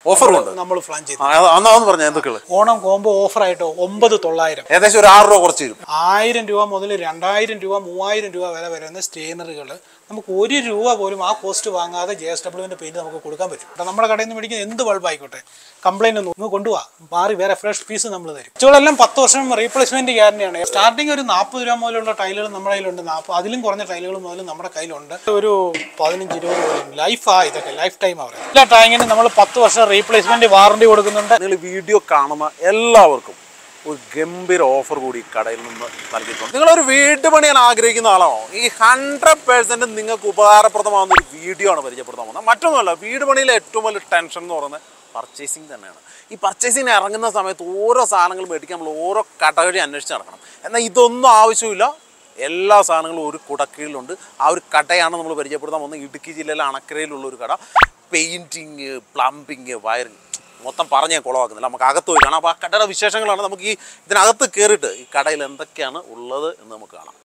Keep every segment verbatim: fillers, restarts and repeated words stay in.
Offer ഉണ്ട് നമ്മൾ plan ചെയ്തു. അന്നാന്ന് പറഞ്ഞാൽ എന്തൊക്കെയുള്ള ഓണം കോംബോ ഓഫർ ആയിട്ട് ഒമ്പത് തൊള്ളായിരം, ഏകദേശം ഒരു ആറ് രൂപ കുറച്ച് തരും. ആയിരം രൂപ മുതൽ രണ്ടായിരം രൂപ മൂവായിരം രൂപ വരെ വരുന്ന സ്റ്റെയിനറുകൾ നമുക്ക് ഒരു രൂപ പോലും ആ കോസ്റ്റ് വാങ്ങാതെ ജെ എസ് ഡബ്ല്യുവിൻ്റെ പെയിൻറ്റ് നമുക്ക് കൊടുക്കാൻ പറ്റും. അപ്പം നമ്മുടെ കടയിൽ നിന്ന് മേടിക്കുന്ന എന്ത് ബൾബായിക്കോട്ടെ കംപ്ലൈൻറ്റ് ഒന്നും നമുക്ക് കൊണ്ടുപോകാം, മാറി വേറെ ഫ്രഷ് പീസ് നമ്മൾ തരും. ഇച്ചുകളെല്ലാം പത്ത് വർഷം റീപ്ലേസ്മെൻറ്റ് ഗ്യാരണ്ടിയാണ്. സ്റ്റാർട്ടിങ് ഒരു നാൽപ്പത് രൂപ മുതലുള്ള ടൈലുകൾ നമ്മുടെ കയ്യിലുണ്ട്, നാൽപ്പത് അതിലും കുറഞ്ഞ ടൈലുകൾ മുതൽ നമ്മുടെ കയ്യിലുണ്ട്. ഒരു പതിനഞ്ച് ഇരുപത് പോലും ലൈഫാ, ഇതൊക്കെ ലൈഫ് ടൈം അവർ എല്ലാ ടാങ്കിനും നമ്മൾ പത്ത് വർഷം റീപ്ലേസ്മെൻറ്റ് വാറണ്ടി കൊടുക്കുന്നുണ്ട്. നിങ്ങൾ വീഡിയോ കാണുന്ന എല്ലാവർക്കും ഒരു ഗംഭീര ഓഫർ കൂടി കടയിൽ നിന്ന് നൽകിയിട്ടുണ്ട്. നിങ്ങളൊരു വീട് പണിയാൻ ആഗ്രഹിക്കുന്ന ആളാണോ? ഈ ഹൺഡ്രഡ് പേഴ്സൻറ്റ് നിങ്ങൾക്ക് ഉപകാരപ്രദമാകുന്ന ഒരു വീഡിയോ ആണ് പരിചയപ്പെടുത്താൻ പോകുന്നത്. മറ്റൊന്നുമല്ല, വീട് പണിയിലെ ഏറ്റവും വലിയ ടെൻഷൻ എന്ന് പറയുന്നത് പർച്ചേസിങ് തന്നെയാണ്. ഈ പർച്ചേസിങ് ഇറങ്ങുന്ന സമയത്ത് ഓരോ സാധനങ്ങൾ മേടിക്കാൻ നമ്മൾ ഓരോ കട വഴി അന്വേഷിച്ച് നടക്കണം. എന്നാൽ ഇതൊന്നും ആവശ്യമില്ല, എല്ലാ സാധനങ്ങളും ഒരു കുടക്കീഴിലുണ്ട്. ആ ഒരു കടയാണ് നമ്മൾ പരിചയപ്പെടുത്താൻ പോകുന്നത്. ഇടുക്കി ജില്ലയിലെ അണക്കരയിലുള്ള ഒരു കട. പെയിൻറ്റിങ്, പ്ലംബിങ്, വയറിങ് മൊത്തം പറഞ്ഞ് ഞാൻ കുളവാക്കുന്നില്ല. നമുക്ക് അകത്ത് പോയി കാണാം. അപ്പോൾ ആ കടയുടെ വിശേഷങ്ങളാണ് നമുക്ക് ഈ ഇതിനകത്ത് കയറിയിട്ട് ഈ കടയിൽ എന്തൊക്കെയാണ് ഉള്ളത് എന്ന് നമുക്ക് കാണാം.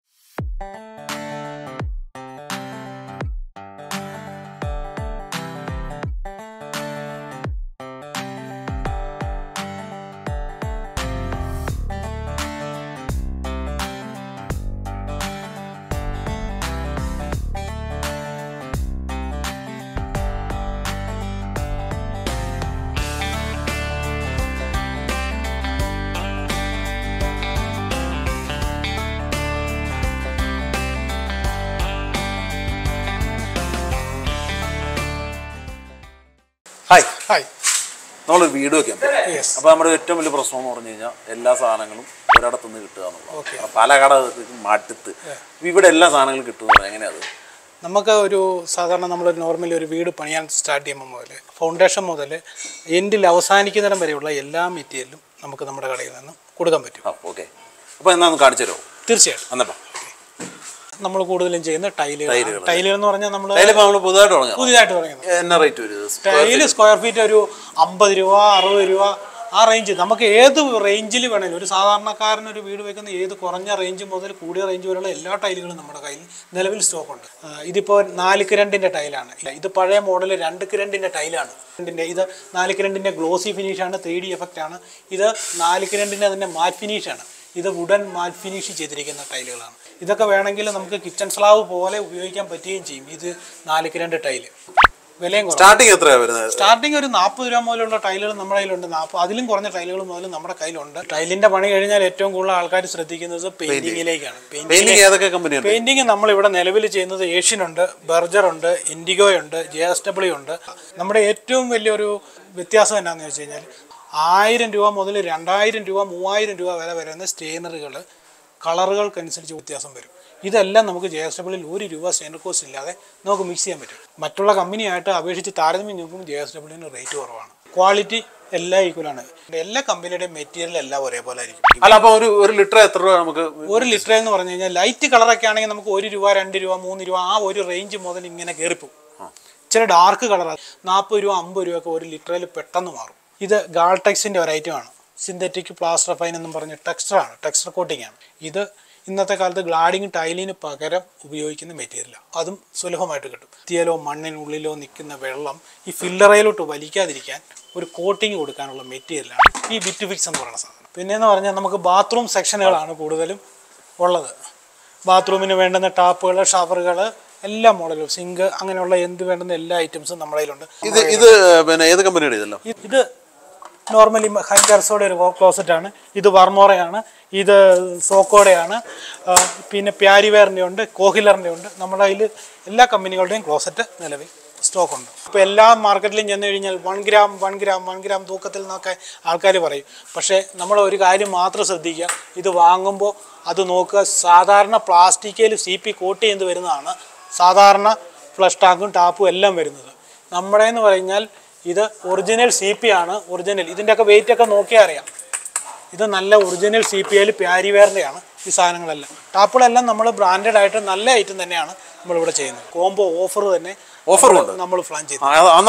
ഹായ് ഹായ് നമ്മളൊരു വീഡിയോ വയ്ക്കാൻ പറ്റും. അപ്പോൾ നമ്മുടെ ഏറ്റവും വലിയ പ്രശ്നം എന്ന് പറഞ്ഞു കഴിഞ്ഞാൽ എല്ലാ സാധനങ്ങളും ഒരിടത്തുനിന്ന് കിട്ടുക എന്നുള്ളത്. പല കടകൾക്കും മടുത്ത് ഇവിടെ എല്ലാ സാധനങ്ങളും കിട്ടുന്നത് എങ്ങനെയാണ്? നമുക്ക് ഒരു സാധാരണ നമ്മൾ നോർമലി ഒരു വീട് പണിയാൻ സ്റ്റാർട്ട് ചെയ്യുമ്പോൾ മുതൽ ഫൗണ്ടേഷൻ മുതൽ എൻഡിൽ അവസാനിക്കുന്നിടം വരെയുള്ള എല്ലാ മെറ്റീരിയലും നമുക്ക് നമ്മുടെ കടയിൽ നിന്ന് കൊടുക്കാൻ പറ്റും. ഓക്കെ, അപ്പോൾ എന്നാ ഒന്ന് കാണിച്ചു തരുമോ? തീർച്ചയായിട്ടും. എന്നപ്പോൾ നമ്മൾ കൂടുതലും ചെയ്യുന്ന ടൈലുകൾ. ടൈലുകൾ എന്ന് പറഞ്ഞാൽ നമ്മൾ പുതുതായിട്ട് തുടങ്ങി പുതിയതായിട്ട് തുടങ്ങിയത്. എന്നാ റേറ്റ് വരും? ടൈല് സ്ക്വയർ ഫീറ്റ് ഒരു അമ്പത് രൂപ അറുപത് രൂപ ആ റേഞ്ച്. നമുക്ക് ഏത് റേഞ്ചിൽ വേണമെങ്കിലും ഒരു സാധാരണക്കാരന് ഒരു വീട് വെക്കുന്ന ഏത് കുറഞ്ഞ റേഞ്ച് മുതൽ കൂടിയ റേഞ്ച് വരെയുള്ള എല്ലാ ടൈലുകളും നമ്മുടെ കയ്യിൽ നിലവിൽ സ്റ്റോക്കുണ്ട്. ഇതിപ്പോൾ നാലുക്ക് രണ്ടിൻ്റെ ടൈലാണ്. ഇത് പഴയ മോഡൽ രണ്ടുക്ക് രണ്ടിൻ്റെ ടൈലാണ്. രണ്ടിൻ്റെ ഇത് നാലുക്ക് രണ്ടിൻ്റെ ഗ്ലോസി ഫിനിഷാണ്, ത്രീ ഡി എഫക്റ്റ് ആണ്. ഇത് നാലുക്ക് രണ്ടിൻ്റെ തന്നെ മാറ്റ് ഫിനിഷാണ്. ഇത് വുഡൻ മാറ്റ് ഫിനിഷ് ചെയ്തിരിക്കുന്ന ടൈലുകളാണ്. ഇതൊക്കെ വേണമെങ്കിൽ നമുക്ക് കിച്ചൺ സ്ലാബ് പോലെ ഉപയോഗിക്കാൻ പറ്റുകയും ചെയ്യും. ഇത് നാലുക്ക് രണ്ട് ടൈല് വിലയും സ്റ്റാർട്ടിങ് എത്രയാണ് വരുന്നത്? സ്റ്റാർട്ടിങ് ഒരു നാൽപ്പത് രൂപ മുതലുള്ള ടൈലുകൾ നമ്മുടെ കയ്യിലുണ്ട്. നാൽപ്പത് അതിലും കുറഞ്ഞ ടൈലുകൾ മുതൽ നമ്മുടെ കയ്യിലുണ്ട്. ടൈലിന്റെ പണി കഴിഞ്ഞാൽ ഏറ്റവും കൂടുതൽ ആൾക്കാർ ശ്രദ്ധിക്കുന്നത് പെയിന്റിങ്ങിലേക്കാണ്. പെയിന്റിങ് നമ്മൾ ഇവിടെ നിലവിൽ ചെയ്യുന്നത് ഏഷ്യൻ ഉണ്ട്, ബർജർ ഉണ്ട്, ഇൻഡിഗോ ഉണ്ട്, ജെ എസ് ഡബ്ല്യു ഉണ്ട്. നമ്മുടെ ഏറ്റവും വലിയൊരു വ്യത്യാസം എന്താണെന്ന് വെച്ച് കഴിഞ്ഞാൽ ആയിരം രൂപ മുതൽ രണ്ടായിരം രൂപ മൂവായിരം രൂപ വരെ വരുന്ന സ്റ്റെയിനറുകൾ കളറുകൾക്കനുസരിച്ച് വ്യത്യാസം വരും. ഇതെല്ലാം നമുക്ക് ജെ എസ് ഡബ്ല്യൂയിൽ ഒരു രൂപ സ്റ്റെയിനർ കോസ്റ്റ് ഇല്ലാതെ നമുക്ക് മിക്സ് ചെയ്യാൻ പറ്റും. മറ്റുള്ള കമ്പനിയായിട്ട് അപേക്ഷിച്ച് താരതമ്യം നോക്കുമ്പോൾ ജെ എസ് ഡബ്ല്യൂവിന് റേറ്റ് കുറവാണ്. ക്വാളിറ്റി എല്ലാം ഈക്വലാണ്. എല്ലാ കമ്പനിയുടെയും മെറ്റീരിയൽ എല്ലാം ഒരേപോലെ ആയിരിക്കും. അല്ല, അപ്പോൾ ഒരു ഒരു ലിറ്റർ എത്ര രൂപ നമുക്ക്? ഒരു ലിറ്റർ എന്ന് പറഞ്ഞു കഴിഞ്ഞാൽ ലൈറ്റ് കളറൊക്കെ ആണെങ്കിൽ നമുക്ക് ഒരു രൂപ രണ്ട് രൂപ മൂന്ന് രൂപ ആ ഒരു റേഞ്ച് മുതൽ ഇങ്ങനെ കയറിപ്പോവും. ചില ഡാർക്ക് കളറാണ് നാൽപ്പത് രൂപ അമ്പത് രൂപ ഒക്കെ ഒരു ലിറ്ററിൽ പെട്ടെന്ന് മാറും. ഇത് ഗാൾടെക്സിൻ്റെ ഒരു ഐറ്റമാണ്. സിന്തറ്റിക് പ്ലാസ്റ്റർ ഫൈൻ എന്നും പറഞ്ഞ് ടെക്സ്റ്ററാണ്, ടെക്സ്റ്റർ കോട്ടിംഗ് ആണ്. ഇത് ഇന്നത്തെ കാലത്ത് ഗ്ലാഡിങ് ടൈലിന് പകരം ഉപയോഗിക്കുന്ന മെറ്റീരിയലാണ്. അതും സുലഭമായിട്ട് കിട്ടും. തീയലോ മണ്ണിനുള്ളിലോ നിൽക്കുന്ന വെള്ളം ഈ ഫില്ലറയിലോട്ട് വലിക്കാതിരിക്കാൻ ഒരു കോട്ടിങ് കൊടുക്കാനുള്ള മെറ്റീരിയലാണ് ഈ ബിറ്റ് ഫിക്സ് എന്ന് പറയുന്ന സാധനം. പിന്നെയെന്ന് പറഞ്ഞാൽ നമുക്ക് ബാത്റൂം സെക്ഷനുകളാണ് കൂടുതലും ഉള്ളത്. ബാത്റൂമിന് വേണ്ടുന്ന ടാപ്പുകൾ, ഷവറുകൾ, എല്ലാ മോഡലും, സിങ്ക്, അങ്ങനെയുള്ള എന്ത് വേണ്ടുന്ന എല്ലാ ഐറ്റംസും നമ്മുടെ കയ്യിലുണ്ട്. ഇത് ഇത് പിന്നെ ഏത് കമ്പനിയുടെ ഇതല്ലോ? ഇത് നോർമലി ഹൈൻഡർസോടെ ഒരു ക്ലോസറ്റ് ആണ്. ഇത് വർമോറയാണ്, ഇത് സോക്കോടെയാണ്, പിന്നെ പ്യാരിവെയറിൻ്റെ ഉണ്ട്, കോഹിലറിൻ്റെ ഉണ്ട്. നമ്മുടെ കയ്യിൽ എല്ലാ കമ്പനികളുടെയും ക്ലോസറ്റ് നിലവിൽ സ്റ്റോക്കുണ്ട്. ഇപ്പോൾ എല്ലാ മാർക്കറ്റിലും ചെന്ന് കഴിഞ്ഞാൽ one gram one gram one gram തൂക്കത്തിൽ നിന്നൊക്കെ ആൾക്കാർ പറയും. പക്ഷേ നമ്മൾ ഒരു കാര്യം മാത്രം ശ്രദ്ധിക്കുക, ഇത് വാങ്ങുമ്പോൾ അത് നോക്കുക. സാധാരണ പ്ലാസ്റ്റിക്കിൽ സി പി കോട്ട് ചെയ്ത് വരുന്നതാണ് സാധാരണ ഫ്ലഷ് ടാങ്കും ടാപ്പും എല്ലാം വരുന്നത്. നമ്മുടെ എന്ന് പറഞ്ഞാൽ ഇത് ഒറിജിനൽ സി പി ആണ്. ഒറിജിനൽ ഇതിൻ്റെയൊക്കെ വെയിറ്റ് ഒക്കെ നോക്കിയാൽ അറിയാം. ഇത് നല്ല ഒറിജിനൽ സി പി ഐയിൽ പ്യാരിവെയറിൻ്റെയാണ് ഈ സാധനങ്ങളെല്ലാം. ടാപ്പുകളെല്ലാം നമ്മൾ ബ്രാൻഡഡ് ആയിട്ട് നല്ല ഐറ്റം തന്നെയാണ് നമ്മളിവിടെ ചെയ്യുന്നത്. കോംബോ ഓഫർ തന്നെ ഓഫർ നമ്മൾ പ്ലാൻ ചെയ്തു.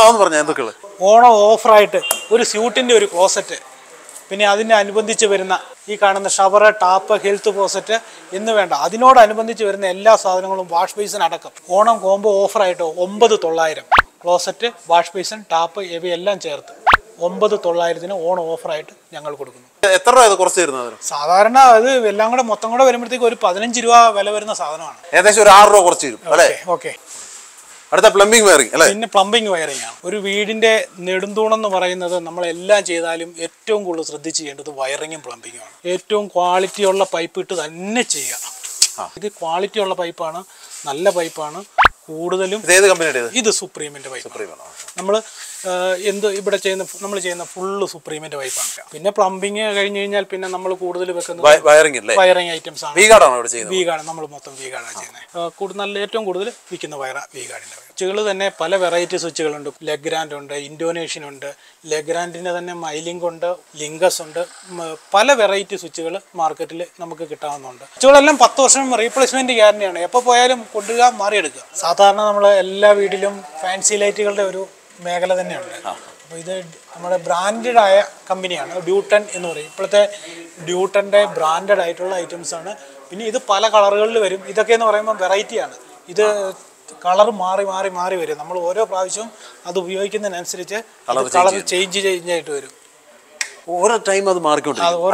ഓണം ഓഫറായിട്ട് ഒരു സ്യൂട്ടിൻ്റെ ഒരു ക്ലോസറ്റ്, പിന്നെ അതിനനുബന്ധിച്ച് വരുന്ന ഈ കാണുന്ന ഷവർ, ടാപ്പ്, ഹെൽത്ത് ക്ലോസറ്റ് എന്ന് വേണ്ട അതിനോടനുബന്ധിച്ച് വരുന്ന എല്ലാ സാധനങ്ങളും വാഷ് ബേസിൻ അടക്കം ഓണം കോംബോ ഓഫറായിട്ട് ഒമ്പത് തൊള്ളായിരം ക്ലോസറ്റ്, വാഷ് ബേസിൻ, ടാപ്പ് ഇവയെല്ലാം ചേർത്ത് ഒമ്പത് തൊള്ളായിരത്തിന് ഓൺ ഓഫറായിട്ട് ഞങ്ങൾ കൊടുക്കുന്നു. എത്ര രൂപ കുറച്ച് തരുന്നത്? സാധാരണ അത് എല്ലാം കൂടെ മൊത്തം കൂടെ വരുമ്പോഴത്തേക്ക് ഒരു പതിനഞ്ച് രൂപ വില വരുന്ന സാധനമാണ്. ഏകദേശം ഒരു ആറ് രൂപ കുറച്ച് തരും അല്ലേ? ഓക്കെ. അടുത്ത പ്ലംബിംഗ് വയറിംഗ് അല്ലേ? പിന്നെ പ്ലംബിംഗ് വയറിംഗ് ആണ്. ഒരു വീടിന്റെ നെടുന്തൂണെന്ന് പറയുന്നത് നമ്മളെല്ലാം ചെയ്താലും ഏറ്റവും കൂടുതൽ ശ്രദ്ധിച്ച് ചെയ്യേണ്ടത് വയറിങ്ങും പ്ലംബിങ്ങും ആണ്. ഏറ്റവും ക്വാളിറ്റിയുള്ള പൈപ്പ് ഇട്ട് തന്നെ ചെയ്യുക. ഇത് ക്വാളിറ്റിയുള്ള പൈപ്പാണ്, നല്ല പൈപ്പാണ്. കൂടുതലും ഇത് സുപ്രീമിന്റെ പൈപ്പ്. നമ്മൾ എന്ത് ഇവിടെ ചെയ്യുന്ന നമ്മൾ ചെയ്യുന്ന ഫുള്ള് സുപ്രീമിന്റെ പൈപ്പാണ്. പിന്നെ പ്ലംബിങ് കഴിഞ്ഞ് കഴിഞ്ഞാൽ പിന്നെ നമ്മൾ കൂടുതൽ വെക്കുന്നത് വയറിംഗ് ഐറ്റംസ് ആണ്. വി ഗാർഡ് നമ്മൾ മൊത്തം വി ഗാർഡാണ് ചെയ്യുന്നത്. കൂടുതൽ നല്ല ഏറ്റവും കൂടുതൽ വിൽക്കുന്ന വയറ വി ഗാർഡിന്റെ. സ്വിച്ചുകൾ തന്നെ പല വെറൈറ്റി സ്വിച്ചുകളുണ്ട്. ലെഗ്രാൻഡ് ഉണ്ട്, ഇൻഡോനേഷ്യൻ ഉണ്ട്, ലെഗ്രാൻഡിന്റെ തന്നെ മൈലിംഗ് ഉണ്ട്, ലിങ്കസ് ഉണ്ട്. പല വെറൈറ്റി സ്വിച്ചുകൾ മാർക്കറ്റിൽ നമുക്ക് കിട്ടാവുന്നുണ്ട്. സ്വിച്ചുകളെല്ലാം പത്ത് വർഷം റീപ്ലേസ്മെന്റ് ഗ്യാരണ്ടിയാണ്. എപ്പോൾ പോയാലും കൊണ്ടുക, മാറിയെടുക്കുക. സാധാരണ നമ്മൾ എല്ലാ വീട്ടിലും ഫാൻസി ലൈറ്റുകളുടെ ഒരു മേഖല തന്നെയുണ്ട്. അപ്പോൾ ഇത് നമ്മുടെ ബ്രാൻഡഡ് ആയ കമ്പനിയാണ് ഡ്യൂട്ടൺ എന്ന് പറയും. ഇപ്പോഴത്തെ ഡ്യൂട്ടൻ്റെ ബ്രാൻഡഡ് ആയിട്ടുള്ള ഐറ്റംസ് ആണ്. പിന്നെ ഇത് പല കളറുകളിൽ വരും. ഇതൊക്കെ എന്ന് പറയുമ്പോൾ വെറൈറ്റിയാണ്. ഇത് കളർ മാറി മാറി മാറി വരും. നമ്മൾ ഓരോ പ്രാവശ്യവും അത് ഉപയോഗിക്കുന്നതിനനുസരിച്ച് കളർ ചേഞ്ച് ചേഞ്ച് ആയിട്ട് വരും. ഓരോ ടൈം അത് മാറിക്കൊണ്ടിരിക്കും.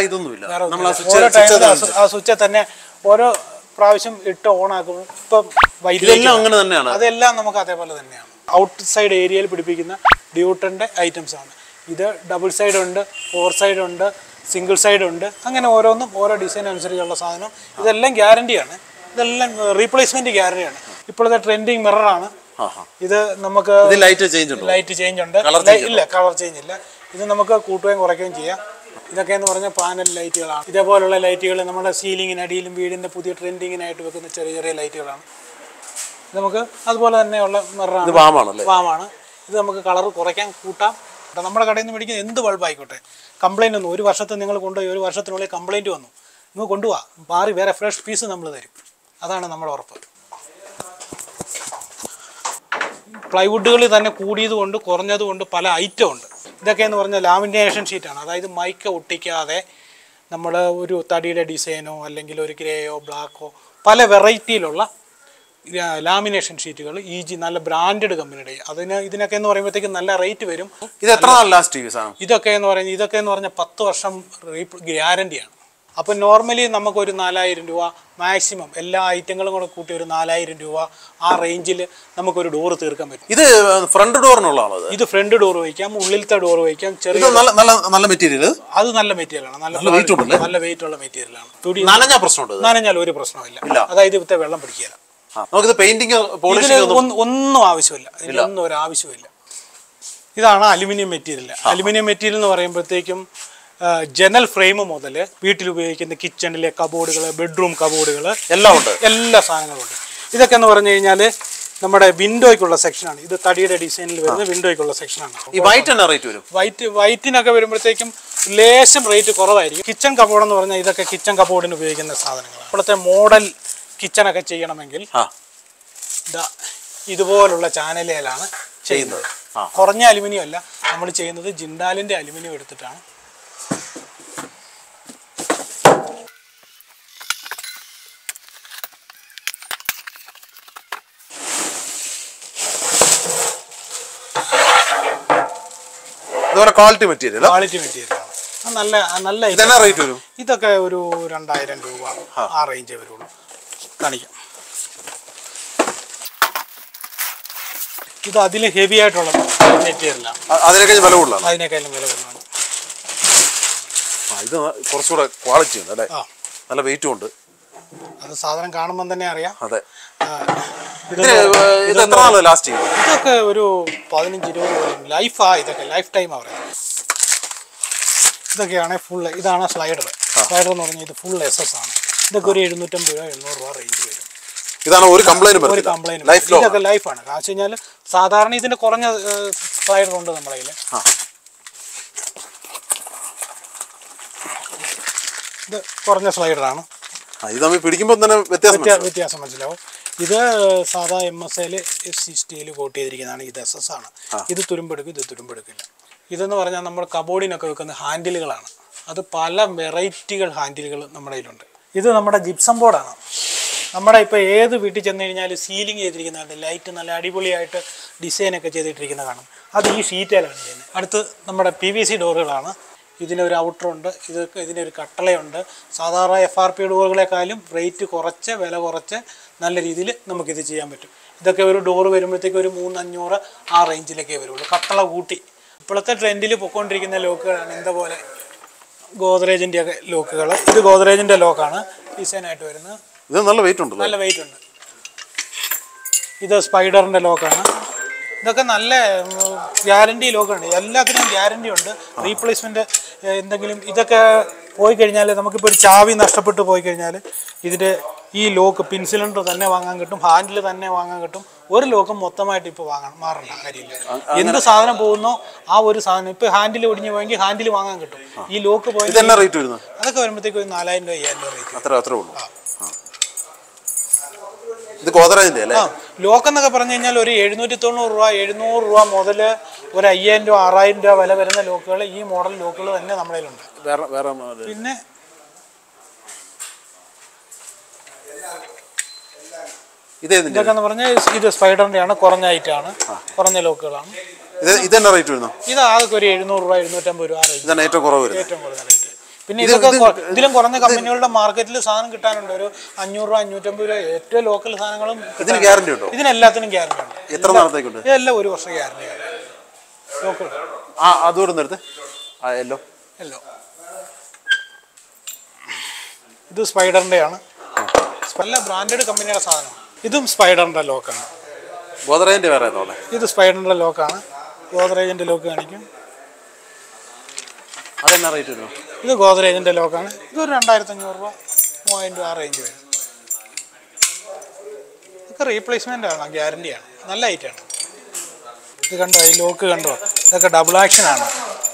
ആ സ്വിച്ച് തന്നെ ഓരോ പ്രാവശ്യം ഇട്ട് ഓൺ ആക്കും. ഇപ്പം അങ്ങനെ തന്നെയാണ്. അതെല്ലാം നമുക്ക് അതേപോലെ തന്നെയാണ്. ഔട്ട് സൈഡ് ഏരിയയിൽ പിടിപ്പിക്കുന്ന ഡ്യൂട്ടൻ്റെ ഐറ്റംസ് ആണ്. ഇത് ഡബിൾ സൈഡ് ഉണ്ട്, ഫോർ സൈഡ് ഉണ്ട്, സിംഗിൾ സൈഡ് ഉണ്ട്. അങ്ങനെ ഓരോന്നും ഓരോ ഡിസൈൻ അനുസരിച്ചുള്ള സാധനം. ഇതെല്ലാം ഗ്യാരണ്ടിയാണ്. ഇതെല്ലാം റീപ്ലേസ്മെന്റ് ഗ്യാരണ്ടിയാണ്. ഇപ്പോഴത്തെ ട്രെൻഡിങ് മിററാണ് ഇത്. നമുക്ക് ലൈറ്റ് ചേഞ്ച് ഉണ്ട്, ലൈറ്റ് ചേഞ്ച് ഉണ്ട്. ഇല്ല, കളർ ചേഞ്ച് ഇല്ല. ഇത് നമുക്ക് കൂട്ടുകയും കുറയ്ക്കുകയും ചെയ്യാം. ഇതൊക്കെ എന്ന് പറഞ്ഞാൽ പാനൽ ലൈറ്റുകളാണ്. ഇതേപോലുള്ള ലൈറ്റുകൾ നമ്മുടെ സീലിങ്ങിനടിയിലും വീടിൻ്റെ പുതിയ ട്രെൻഡിങ്ങിനായിട്ട് വെക്കുന്ന ചെറിയ ചെറിയ ലൈറ്റുകളാണ്. നമുക്ക് അതുപോലെ തന്നെയുള്ള മിററാണ്, വാമാണ്. ഇത് നമുക്ക് കളർ കുറയ്ക്കാൻ, കൂട്ടാം. നമ്മുടെ കടയിൽ നിന്ന് മേടിക്കുന്ന എന്ത് ബൾബായിക്കോട്ടെ, കംപ്ലൈൻറ്റ് ഒന്നും ഒരു വർഷത്തിൽ നിങ്ങൾ കൊണ്ടുപോയി ഒരു വർഷത്തിനുള്ളിൽ കംപ്ലൈൻറ്റ് വന്നു, നിങ്ങൾ കൊണ്ടുപോവാ, മാറി വേറെ ഫ്രഷ് പീസ് നമ്മൾ തരും. അതാണ് നമ്മുടെ ഉറപ്പ്. പ്ലൈവുഡുകളിൽ തന്നെ കൂടിയത് കൊണ്ട് കുറഞ്ഞത് കൊണ്ട് പല ഐറ്റം ഉണ്ട്. ഇതൊക്കെ എന്ന് പറഞ്ഞാൽ ലാമിനേഷൻ ഷീറ്റാണ്. അതായത് മൈക്ക ഒട്ടിക്കാതെ നമ്മൾ ഒരു തടിയുടെ ഡിസൈനോ അല്ലെങ്കിൽ ഒരു ഗ്രേയോ ബ്ലാക്കോ പല വെറൈറ്റിയിലുള്ള ലാമിനേഷൻ ഷീറ്റുകൾ ഈ ജി നല്ല ബ്രാൻഡഡ് കമ്പനിയുടെ. അതിന് ഇതിനൊക്കെ എന്ന് പറയുമ്പോഴത്തേക്കും നല്ല റേറ്റ് വരും. ഇത് എത്ര നാൾ ലാസ്റ്റ് ചെയ്യും സാധനം? ഇതൊക്കെ എന്ന് പറയുന്നത് ഇതൊക്കെ എന്ന് പറഞ്ഞാൽ പത്ത് വർഷം ഗ്യാരണ്ടിയാണ്. അപ്പോൾ നോർമലി നമുക്കൊരു നാലായിരം രൂപ മാക്സിമം എല്ലാ ഐറ്റങ്ങളും കൂടെ കൂട്ടി ഒരു നാലായിരം രൂപ ആ റേഞ്ചിൽ നമുക്കൊരു ഡോറ് തീർക്കാൻ പറ്റും. ഇത് ഫ്രണ്ട് ഡോറിനുള്ളതാണോ? ഇത് ഫ്രണ്ട് ഡോർ വയ്ക്കാം, ഉള്ളിലത്തെ ഡോർ വയ്ക്കാം. ചെറിയ നല്ല മെറ്റീരിയൽ, അത് നല്ല മെറ്റീരിയലാണ്. നല്ല വെയിറ്റ് ഉണ്ട്, നല്ല വെയിറ്റ് ഉള്ള മെറ്റീരിയലാണ്. നനഞ്ഞ പ്രശ്നമുണ്ട്? നനഞ്ഞാൽ ഒരു പ്രശ്നമില്ല. അതായത് ഇവിടുത്തെ വെള്ളം പിടിക്കില്ല. നമുക്കിത് പെയിന്റിങ് ഒന്നും ആവശ്യമില്ല, ഇതിലൊന്നും ഒരു ആവശ്യമില്ല. ഇതാണ് അലുമിനിയം മെറ്റീരിയൽ. അലുമിനിയം മെറ്റീരിയൽ എന്ന് പറയുമ്പോഴത്തേക്കും ജനൽ ഫ്രെയിം മുതൽ വീട്ടിൽ ഉപയോഗിക്കുന്ന കിച്ചണിലെ കബോർഡുകൾ, ബെഡ്റൂം കബോർഡുകൾ എല്ലാം ഉണ്ട്, എല്ലാ സാധനങ്ങളും ഉണ്ട്. ഇതൊക്കെ എന്ന് പറഞ്ഞു കഴിഞ്ഞാൽ നമ്മുടെ വിൻഡോയ്ക്കുള്ള സെക്ഷനാണ്. ഇത് തടിയുടെ ഡിസൈനിൽ വരുന്ന വിൻഡോയ്ക്കുള്ള സെക്ഷനാണ്. ഈ വൈറ്റ് റേറ്റ് വരും. വൈറ്റ് വൈറ്റിനൊക്കെ വരുമ്പോഴത്തേക്കും ലേശം റേറ്റ് കുറവായിരിക്കും. കിച്ചൺ കബോർഡ് എന്ന് പറഞ്ഞാൽ ഇതൊക്കെ കിച്ചൺ കബോർഡിന് ഉപയോഗിക്കുന്ന സാധനങ്ങളാണ്. ഇപ്പോഴത്തെ മോഡൽ കിച്ചണൊക്കെ ചെയ്യണമെങ്കിൽ ഇതുപോലുള്ള ചാനലുകളാണ് ചെയ്യുന്നത്. കുറഞ്ഞ അലുമിനിയം അല്ല നമ്മൾ ചെയ്യുന്നത്, ജിൻഡാലിന്റെ അലുമിനിയം എടുത്തിട്ടാണ്. ക്വാളിറ്റി മെറ്റീരിയൽ ക്വാളിറ്റി മെറ്റീരിയലാണ്. നല്ല നല്ല റേറ്റ് വരും. ഇതൊക്കെ ഒരു രണ്ടായിരം രൂപ ആ റേഞ്ചേ വരുള്ളൂ. കാണിക്കാം. ഇത് അതിൽ ഹെവി ആയിട്ടുള്ള മെറ്റീരിയലാണ്. അതിനേക്കാളും വില കൂടുതലാണ്. അതിനേക്കാളും വില കൂടുതലാണ്. ഇത് കുറച്ചുകൂടെ ക്വാളിറ്റി ഉണ്ട് അല്ലേ? നല്ല വെയിറ്റും ഉണ്ട്. അത് സാധനം കാണുമ്പോൾ തന്നെ അറിയാം. അതെ. ഇതൊക്കെ ഒരു പതിനഞ്ച് ഇരുപത് ലൈഫാ. ഇതൊക്കെ ലൈഫ് ടൈമാ പറയുന്നത്. ഇതൊക്കെയാണ് ഫുൾ. ഇതാണ് സ്ലൈഡർ. സ്ലൈഡർ എന്ന് പറഞ്ഞാൽ ഇത് ഫുൾ എസ് എസ് ആണ്. ഇതൊക്കെ ഒരു എഴുന്നൂറ്റമ്പത് രൂപ എണ്ണൂറ് രൂപ റേഞ്ച് വരും. ഇതാണ് ഒരു കംപ്ലൈന്റ്. ഒരു കംപ്ലൈന്റ് ഇതൊക്കെ ലൈഫാണ്. കാരണം വെച്ച് കഴിഞ്ഞാൽ സാധാരണ ഇതിന്റെ കുറഞ്ഞ സ്ലൈഡർ ഉണ്ട് നമ്മുടെ കയ്യിൽ. ഇത് കുറഞ്ഞ സ്ലൈഡറാണ്. പിടിക്കുമ്പോൾ തന്നെ വ്യത്യാസം മനസ്സിലാവും. ഇത് സാധാ M S L S C steel coat ചെയ്തിരിക്കുന്നതാണ്. ഇത് എസ് എസ് ആണ്. ഇത് തുരുമ്പെടുക്കും, ഇത് തുരുമ്പെടുക്കില്ല. ഇതെന്ന് പറഞ്ഞാൽ നമ്മൾ കബോർഡിനൊക്കെ വെക്കുന്ന ഹാൻഡിലുകളാണ്. അത് പല വെറൈറ്റികൾ ഹാൻഡിലുകൾ നമ്മുടെ കയ്യിലുണ്ട്. ഇത് നമ്മുടെ ജിപ്സം ബോർഡാണ്. നമ്മുടെ ഇപ്പോൾ ഏത് വീട്ടിൽ ചെന്ന് കഴിഞ്ഞാൽ സീലിംഗ് ചെയ്തിരിക്കുന്നതാണ്, ലൈറ്റ് നല്ല അടിപൊളിയായിട്ട് ഡിസൈനൊക്കെ ചെയ്തിട്ടിരിക്കുന്ന കാണും. അത് ഈ ഷീറ്റേലാണ് ചെയ്യുന്നത്. അടുത്ത് നമ്മുടെ പി വി സി ഡോറുകളാണ്. ഇതിനൊരു ഔട്ടറുണ്ട്, ഇത് ഇതിനൊരു കട്ടളയുണ്ട്. സാധാരണ എഫ് ആർ പി ഡോറുകളെക്കാളും റേറ്റ് കുറച്ച് വില കുറച്ച് നല്ല രീതിയിൽ നമുക്കിത് ചെയ്യാൻ പറ്റും. ഇതൊക്കെ ഒരു ഡോറ് വരുമ്പോഴത്തേക്ക് ഒരു മൂന്ന് അഞ്ഞൂറ് ആ റേഞ്ചിലൊക്കെ വരുള്ളൂ. കട്ടള കൂട്ടി ഇപ്പോഴത്തെ ട്രെൻഡിൽ പൊയ്ക്കൊണ്ടിരിക്കുന്ന ലോക്കുകളാണ് എന്താ പോലെ ഗോദ്രേജിൻ്റെ ഒക്കെ ലോക്കുകൾ. ഇത് ഗോദ്രേജിൻ്റെ ലോക്കാണ് ഡിസൈനായിട്ട് വരുന്നത്. ഇത് നല്ല വെയിറ്റ് ഉണ്ട്, നല്ല വെയിറ്റ് ഉണ്ട്. ഇത് സ്പൈഡറിൻ്റെ ലോക്കാണ്. ഇതൊക്കെ നല്ല ഗ്യാരണ്ടി ലോക്കാണ്. എല്ലാത്തിനും ഗ്യാരണ്ടി ഉണ്ട്. റീപ്ലേസ്മെൻറ്റ് എന്തെങ്കിലും ഇതൊക്കെ പോയി കഴിഞ്ഞാൽ നമുക്കിപ്പോൾ ഒരു ചാവി നഷ്ടപ്പെട്ട് പോയി കഴിഞ്ഞാൽ ഇതിൻ്റെ ഈ ലോക്ക് പിൻ സിലിണ്ടർ തന്നെ വാങ്ങാൻ കിട്ടും, ഹാൻഡിൽ തന്നെ വാങ്ങാൻ കിട്ടും. ഒരു ലോക്കും മൊത്തമായിട്ട് ഇപ്പോൾ വാങ്ങാൻ മാറേണ്ട കാര്യമില്ല. എന്ത് സാധനം പോകുന്നോ ആ ഒരു സാധനം ഇപ്പോൾ ഹാൻഡിൽ ഒടിഞ്ഞു പോയെങ്കിൽ ഹാൻഡിൽ വാങ്ങാൻ കിട്ടും. ഈ ലോക്ക് പോയി അതൊക്കെ വരുമ്പോഴത്തേക്ക് ഒരു നാലായിരം രൂപ അയ്യായിരം രൂപ റേറ്റ്. അത്ര അത്രേ ഉള്ളൂ. ഇത് ഗോദ്രേജിന്റെ അല്ലേ? ലോക്ക് എന്നൊക്കെ പറഞ്ഞു കഴിഞ്ഞാൽ ഒരു എഴുന്നൂറ്റി തൊണ്ണൂറ് രൂപ എഴുന്നൂറ് രൂപ മുതൽ ഒരു അയ്യായിരം രൂപ ആറായിരം രൂപ വില വരുന്ന ലോക്കുകൾ ഈ മോഡൽ ലോക്കുകൾ തന്നെ നമ്മുടെ കയ്യിലുണ്ട്. വേറെ വേറെ പിന്നെ ഇതൊക്കെ എന്ന് പറഞ്ഞാൽ ഇത് സ്പൈഡറിന്റെ ആണ്, കുറഞ്ഞ ഐറ്റാണ്, കുറഞ്ഞ ലോക്കുകളാണ്. ഇതെന്നാ റേറ്റ് വരുന്നു? ഇത് ആകെ ഒരു എഴുന്നൂറ് രൂപ എഴുന്നൂറ്റമ്പത് രൂപ റേറ്റ്, ഏറ്റവും കുറവ് ഏറ്റവും കുറഞ്ഞ റേറ്റ്. പിന്നെ ഇതൊക്കെ ഇതിലും കുറഞ്ഞ കമ്പനികളുടെ മാർക്കറ്റിൽ സാധനം കിട്ടാനുണ്ട്. ഒരു അഞ്ഞൂറ് രൂപ അഞ്ഞൂറ്റമ്പത് രൂപ ഏറ്റവും ലോക്കൽ സാധനങ്ങളും ഗ്യാരണ്ടി ഉണ്ടോ? ഇതിനെല്ലാത്തിനും ഗ്യാരണ്ടി ഉണ്ട്. എത്ര നാളത്തേക്കുണ്ട്? ഇതെല്ലാം ഒരു വർഷം ഗ്യാരണ്ടി ലോക്കൽ. ആ അതോടെ എടുത്ത് യെല്ലോ യെല്ലോ ഇത് സ്പൈഡറിന്റെ ആണ്. നല്ല ബ്രാൻഡഡ് കമ്പനിയുടെ സാധനം. ഇതും സ്പൈഡറിന്റെ ലോക്കാണ്. ഗോദ്രേജിന്റെ വേറെ ഇത് സ്പൈഡറിന്റെ ലോക്കാണ്. ഗോദ്രേജിന്റെ ലോക്ക് കാണിക്കും. അതെന്നാ റേറ്റ് വരുമോ? ഇത് ഗോദ്രേജിന്റെ ലോക്കാണ്. ഇതൊരു രണ്ടായിരത്തി അഞ്ഞൂറ് രൂപ മൂവായിരം രൂപ ആ റേഞ്ച് വരും. ഇതൊക്കെ റീപ്ലേസ്മെന്റ് ആണ്, ഗ്യാരണ്ടിയാണ്, നല്ല ഐറ്റാണ്. ഇത് കണ്ടോ, ഈ ലോക്ക് കണ്ടോ, ഇതൊക്കെ ഡബിൾ ആക്ഷൻ ആണ്.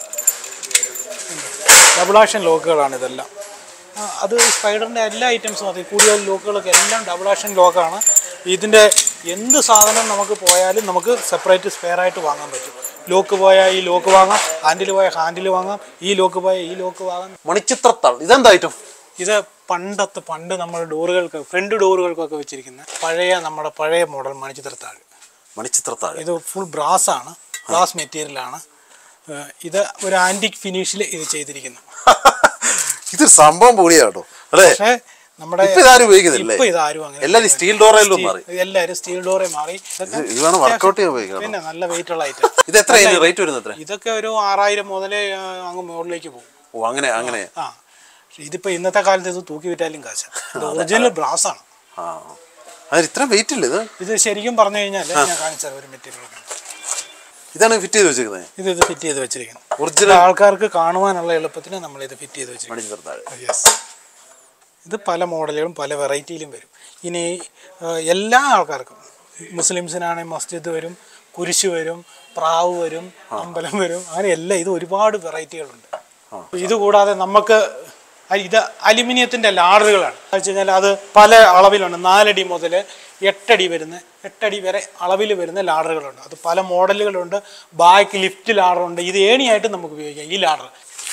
ഡബിൾ ആക്ഷൻ ലോക്കുകളാണ് ഇതെല്ലാം. അത് സ്പൈഡറിൻ്റെ എല്ലാ ഐറ്റംസും മതി. കൂടുതൽ ലോക്കുകളൊക്കെ എല്ലാം ഡബിൾ ആക്ഷൻ ലോക്കാണ്. ഇതിൻ്റെ എന്ത് സാധനം നമുക്ക് പോയാലും നമുക്ക് സെപ്പറേറ്റ് സ്പെയർ ആയിട്ട് വാങ്ങാൻ പറ്റും. ലോക്ക് പോയാൽ ഈ ലോക്ക് വാങ്ങാം, ഹാൻഡിൽ പോയാൽ ഹാൻഡിൽ വാങ്ങാം, ഈ ലോക്ക് പോയാൽ ഈ ലോക്ക് വാങ്ങാം. മണിച്ചിത്രത്താൾ ഇതെന്താ ഐറ്റം? ഇത് പണ്ടത്തെ പണ്ട് നമ്മൾ ഡോറുകൾക്ക് ഫ്രണ്ട് ഡോറുകൾക്കൊക്കെ വെച്ചിരിക്കുന്ന പഴയ നമ്മുടെ പഴയ മോഡൽ മണിച്ചിത്രത്താൾ. മണിച്ചിത്രത്താൾ ഇത് ഫുൾ ബ്രാസ് ആണ്, ബ്രാസ് മെറ്റീരിയലാണ്. ഇത് ഒരു ആൻറ്റിക് ഫിനിഷിൽ ഇത് ചെയ്തിരിക്കുന്നു. ഇത് സംഭവം പൊളിയാട്ടോ അല്ലേ? പക്ഷേ നമ്മുടെ എല്ലാരും സ്റ്റീൽ ഡോറയിലും മാറി. എല്ലാവരും സ്റ്റീൽ ഡോറെ മാറി. പിന്നെ നല്ല വെയിറ്റ് ഉള്ള ഐറ്റം. ഇത് എത്ര റേറ്റ് വരുന്നത്? ഇതൊക്കെ ഒരു ആറായിരം മുതലേ അങ്ങ് മുകളിലേക്ക് പോകും. ഓ അങ്ങനെ അങ്ങനെ. ആ ഇതിപ്പോ ഇന്നത്തെ കാലത്ത് ഇത് തൂക്കി വിറ്റാലും കാശാണ്. ഇത് ഒറിജിനൽ ബ്രാസ് ആണ്. ഇത്ര വെയിറ്റ് ഇല്ല ഇത്. ഇത് ശരിക്കും പറഞ്ഞു കഴിഞ്ഞാൽ ഞാൻ കാണിച്ചാൽ ഒരു മെറ്റീരിയൽ ഇതാണ് ഫിറ്റ് ചെയ്ത് വെച്ചിരിക്കുന്നത്. ഇത് ഇത് ഫിറ്റ് ചെയ്ത് വെച്ചിരിക്കുന്നത് ഒറിജിനൽ ആൾക്കാർക്ക് കാണുവാനുള്ള എളുപ്പത്തിന് നമ്മൾ ഇത് ഫിറ്റ് ചെയ്ത് വെച്ചിരിക്കുന്നത്. യെസ്. ഇത് പല മോഡലുകളും പല വെറൈറ്റിയിലും വരും. ഇനി എല്ലാ ആൾക്കാർക്കും മുസ്ലിംസിനാണെങ്കിൽ മസ്ജിദ് വരും, കുരിശ് വരും, പ്രാവ് വരും, അമ്പലം വരും, അങ്ങനെ എല്ലാം ഇത് ഒരുപാട് വെറൈറ്റികളുണ്ട്. ഇതുകൂടാതെ നമുക്ക് ഇത് അലുമിനിയത്തിൻ്റെ ലാഡറുകളാണ്. വെച്ച് കഴിഞ്ഞാൽ അത് പല അളവിലുണ്ട്. നാലടി മുതൽ എട്ടടി വരുന്ന എട്ടടി വരെ അളവിൽ വരുന്ന ലാഡറുകളുണ്ട്. അത് പല മോഡലുകളുണ്ട്. Back lift ലാഡറുണ്ട്. ഇത് ഏണിയായിട്ട് നമുക്ക് ഉപയോഗിക്കാം. ഈ ലാഡർ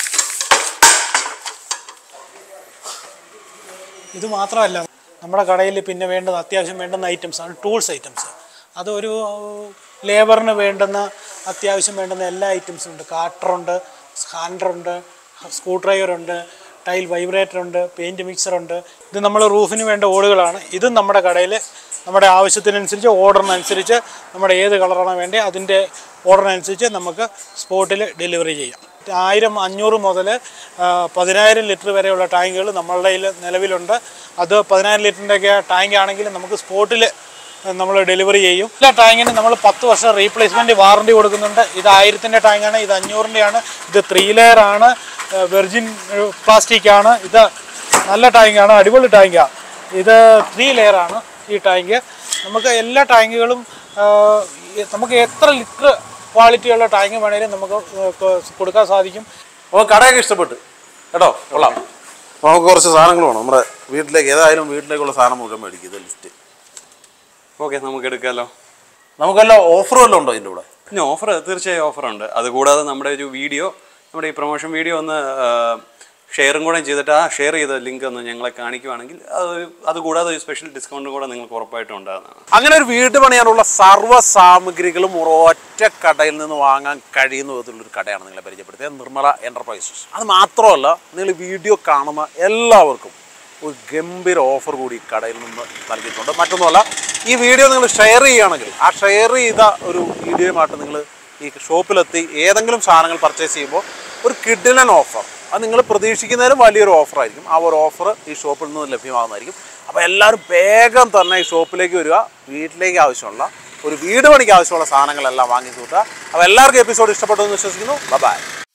ഇത് മാത്രമല്ല നമ്മുടെ കടയിൽ പിന്നെ വേണ്ടുന്ന അത്യാവശ്യം വേണ്ടുന്ന ഐറ്റംസാണ് ടൂൾസ് ഐറ്റംസ്. അതൊരു ലേബറിന് വേണ്ടുന്ന അത്യാവശ്യം വേണ്ടുന്ന എല്ലാ ഐറ്റംസും ഉണ്ട്. കാട്ടറുണ്ട്, സ്കാൻഡറുണ്ട്, സ്ക്രൂ ഡ്രൈവറുണ്ട്, ടൈൽ വൈബ്രേറ്റർ ഉണ്ട്, പെയിൻറ്റ് മിക്സറുണ്ട്. ഇത് നമ്മൾ റൂഫിന് വേണ്ട ഓടുകളാണ്. ഇതും നമ്മുടെ കടയിൽ നമ്മുടെ ആവശ്യത്തിനനുസരിച്ച് ഓർഡറിനനുസരിച്ച് നമ്മുടെ ഏത് കളറാണ് വേണ്ടത് അതിൻ്റെ ഓർഡറിനനുസരിച്ച് നമുക്ക് സ്പോട്ടിൽ ഡെലിവറി ചെയ്യാം. ആയിരം അഞ്ഞൂറ് മുതൽ പതിനായിരം ലിറ്റർ വരെയുള്ള ടാങ്കുകൾ നമ്മളുടെ കയ്യിൽ നിലവിലുണ്ട്. അത് പതിനായിരം ലിറ്ററിൻ്റെയൊക്കെ ടാങ്ക് ആണെങ്കിൽ നമുക്ക് സ്പോട്ടിൽ നമ്മൾ ഡെലിവറി ചെയ്യും. എല്ലാ ടാങ്കിനും നമ്മൾ പത്ത് വർഷം റീപ്ലേസ്മെൻറ്റ് വാറണ്ടി കൊടുക്കുന്നുണ്ട്. ഇത് ആയിരത്തിൻ്റെ ടാങ്കാണ്, ഇത് അഞ്ഞൂറിൻ്റെയാണ്, ഇത് ത്രീ ലെയറാണ്, വെർജിൻ പ്ലാസ്റ്റിക്കാണ്. ഇത് നല്ല ടാങ്കാണ്, അടിപൊളി ടാങ്കാണ്. ഇത് ത്രീ ലെയറാണ് ഈ ടാങ്ക്. നമുക്ക് എല്ലാ ടാങ്കുകളും നമുക്ക് എത്ര ലിറ്റർ ക്വാളിറ്റിയുള്ള ടാങ്ക് വേണേലും നമുക്ക് കൊടുക്കാൻ സാധിക്കും. അപ്പോൾ കടയൊക്കെ ഇഷ്ടപ്പെട്ട് കേട്ടോ, കൊള്ളാം. നമുക്ക് കുറച്ച് സാധനങ്ങൾ വേണം നമ്മുടെ വീട്ടിലേക്ക്. ഏതായാലും വീട്ടിലേക്കുള്ള സാധനം മുഴുവൻ മേടിക്കും. ഇത് ലിസ്റ്റ് ഓക്കെ, നമുക്ക് എടുക്കാമല്ലോ. നമുക്കെല്ലാം ഓഫർ വല്ലതും ഉണ്ടോ ഇതിൻ്റെ കൂടെ? പിന്നെ ഓഫർ തീർച്ചയായും ഓഫറുണ്ട്. അതുകൂടാതെ നമ്മുടെ ഒരു വീഡിയോ, നമ്മുടെ ഈ പ്രൊമോഷൻ വീഡിയോ ഒന്ന് ഷെയറും കൂടെ ചെയ്തിട്ട് ആ ഷെയർ ചെയ്ത ലിങ്ക് ഒന്ന് ഞങ്ങളെ കാണിക്കുവാണെങ്കിൽ അത് അതുകൂടാതെ ഒരു സ്പെഷ്യൽ ഡിസ്കൗണ്ടും കൂടെ നിങ്ങൾക്ക് ഉറപ്പായിട്ടും ഉണ്ടാകുന്നതാണ്. അങ്ങനെ ഒരു വീട് പണിയാനുള്ള സർവ്വ സാമഗ്രികളും ഒരൊറ്റ കടയിൽ നിന്ന് വാങ്ങാൻ കഴിയുന്ന വിധത്തിലുള്ളൊരു കടയാണ് നിങ്ങളെ പരിചയപ്പെടുത്തിയത്, നിർമ്മല എൻ്റർപ്രൈസസ്. അത് മാത്രമല്ല, നിങ്ങൾ വീഡിയോ കാണുന്ന എല്ലാവർക്കും ഒരു ഗംഭീര ഓഫർ കൂടി കടയിൽ നിന്ന് നൽകിയിട്ടുണ്ട്. മറ്റൊന്നുമല്ല, ഈ വീഡിയോ നിങ്ങൾ ഷെയർ ചെയ്യുകയാണെങ്കിൽ ആ ഷെയർ ചെയ്ത ഒരു വീഡിയോയുമായിട്ട് നിങ്ങൾ ഈ ഷോപ്പിലെത്തി ഏതെങ്കിലും സാധനങ്ങൾ പർച്ചേസ് ചെയ്യുമ്പോൾ ഒരു കിഡിലൻ ഓഫർ, അത് നിങ്ങൾ പ്രതീക്ഷിക്കുന്നതിലും വലിയൊരു ഓഫറായിരിക്കും. ആ ഒരു ഓഫർ ഈ ഷോപ്പിൽ നിന്ന് ലഭ്യമാകുന്നതായിരിക്കും. അപ്പോൾ എല്ലാവരും വേഗം തന്നെ ഈ ഷോപ്പിലേക്ക് വരിക. വീട്ടിലേക്ക് ആവശ്യമുള്ള ഒരു വീട് പണിക്ക് ആവശ്യമുള്ള സാധനങ്ങളെല്ലാം വാങ്ങി കൂട്ടുക. അപ്പോൾ എല്ലാവർക്കും എപ്പിസോഡ് ഇഷ്ടപ്പെട്ടു എന്ന് വിശ്വസിക്കുന്നു. ബൈ.